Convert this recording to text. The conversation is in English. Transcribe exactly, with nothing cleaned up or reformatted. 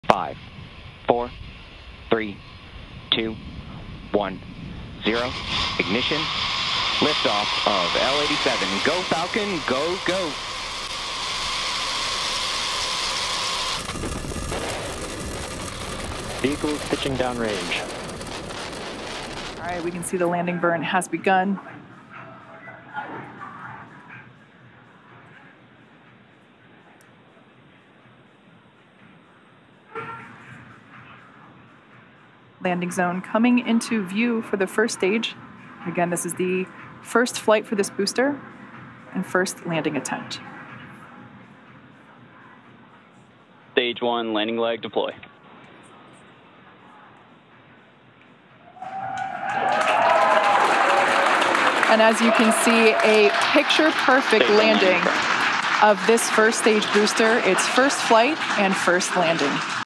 Five, four, three, two, one, zero. Ignition. Liftoff of L eighty-seven. Go Falcon, go, go. Vehicles pitching downrange. All right, we can see the landing burn has begun. Landing zone coming into view for the first stage. Again, this is the first flight for this booster and first landing attempt. Stage one, landing leg deploy. And as you can see, a picture-perfect landing of this first stage booster. Its first flight and first landing.